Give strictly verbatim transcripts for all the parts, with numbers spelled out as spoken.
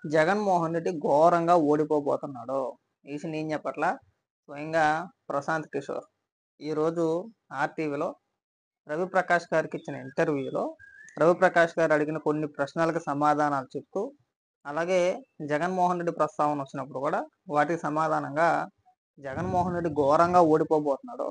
జగన్మోహన్ రెడ్డి ఘోరంగా ఓడిపోబోతున్నాడు. ఈ విషయం నేను చెప్పట్లా. స్వయంగా ప్రశాంత్ కిషోర్ ఈరోజు ఆర్టీవీలో రవిప్రకాష్ గారికి ఇచ్చిన ఇంటర్వ్యూలో రవిప్రకాష్ గారు అడిగిన కొన్ని ప్రశ్నలకు సమాధానాలు చెప్తూ, అలాగే జగన్మోహన్ రెడ్డి ప్రస్తావన వచ్చినప్పుడు కూడా వాటికి సమాధానంగా జగన్మోహన్ రెడ్డి ఘోరంగా ఓడిపోబోతున్నాడు.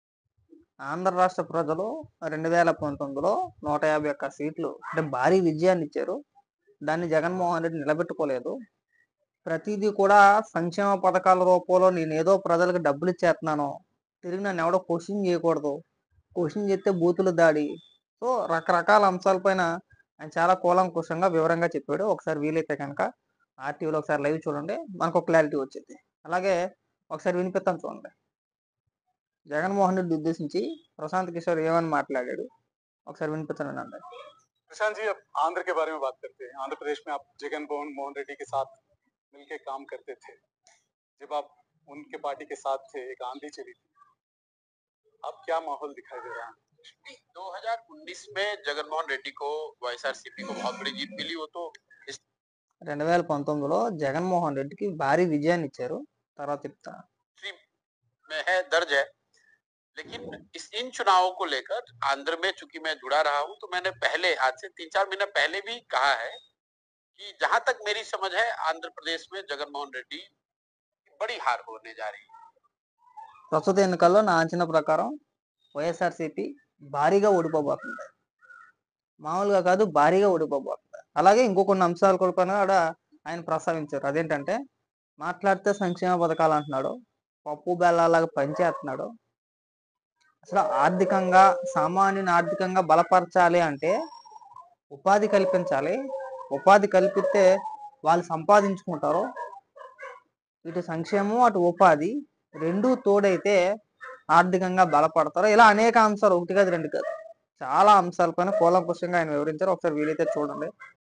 ఆంధ్ర రాష్ట్ర ప్రజలు రెండు వేల పంతొమ్మిదిలో నూట యాభై ఒక్క సీట్లు అంటే భారీ విజయాన్ని ఇచ్చారు. దాన్ని జగన్మోహన్ రెడ్డి నిలబెట్టుకోలేదు. ప్రతిదీ కూడా సంక్షేమ పథకాల రూపంలో నేనేదో ప్రజలకు డబ్బులు ఇచ్చేస్తున్నాను, తిరిగి నన్ను ఎవడో క్వశ్చన్ చేయకూడదు, క్వశ్చన్ చేస్తే బూతులు దాడి, సో రకరకాల అంశాలపైన ఆయన చాలా కూలంకుషంగా వివరంగా చెప్పాడు. ఒకసారి వీలైతే కనుక ఆర్టీవీలో ఒకసారి లైవ్ చూడండి, మనకు ఒక క్లారిటీ వచ్చింది. అలాగే ఒకసారి వినిపిస్తాను చూడండి. జగన్మోహన్ రెడ్డి ఉద్దేశించి ప్రశాంత్ కిషోర్ ఏమని మాట్లాడాడు ఒకసారి వినిపిస్తాను వినండి. प्रशांत जी, अब आंध्र के बारे में बात करते हैं। आंध्र प्रदेश में आप जगन मोहन मोहन रेड्डी के साथ मिलके काम करते थे। जब आप उनके पार्टी के साथ थे, एक आंधी चली थी, अब क्या माहौल दिखाई दे रहा है? दो हज़ार उन्नीस में जगनमोहन रेड्डी को वाईएसआरसीपी को बहुत बड़ी जीत मिली। वो तो इस రెండు వేల పంతొమ్మిదిలో జగన్మోహన్ రెడ్డికి భారీ విజయాన్ని ఇచ్చారు. తర్వాత చెప్తా. हिस्ट्री में है, दर्ज है। लेकिन इस इन चुनावों को लेकर आंध्र में चूंकि मैं जुड़ा रहा हूं, तो मैंने पहले आज से तीन चार महीने पहले भी कहा है कि जहां तक मेरी समझ है, आंध्र प्रदेश में जगनमोहन रेड्डी की बड़ी हार होने जा रही है। ప్రస్తుత ఎన్నికల్లో నా అంచనా ప్రకారం వైఎస్ఆర్సీపీ భారీగా ఓడిపోబోతుంది. మామూలుగా కాదు, భారీగా ఓడిపోబోతుంది. అలాగే ఇంకో కొన్ని అంశాలు కూడా ఆయన ప్రస్తావించారు. అదేంటంటే మాట్లాడితే సంక్షేమ పథకాలు అంటున్నాడు, పప్పు బెల్లాలాగా పనిచేస్తున్నాడు. అసలు ఆర్థికంగా సామాన్యుని ఆర్థికంగా బలపరచాలి అంటే ఉపాధి కల్పించాలి. ఉపాధి కల్పిస్తే వాళ్ళు సంపాదించుకుంటారు. ఇటు సంక్షేమం అటు ఉపాధి రెండు తోడైతే ఆర్థికంగా బలపడతారు. ఇలా అనేక అంశాలు, ఒకటి కాదు రెండు కాదు చాలా అంశాలపైన కూలంకుషంగా ఆయన వివరించారు. ఒకసారి వీలైతే చూడండి.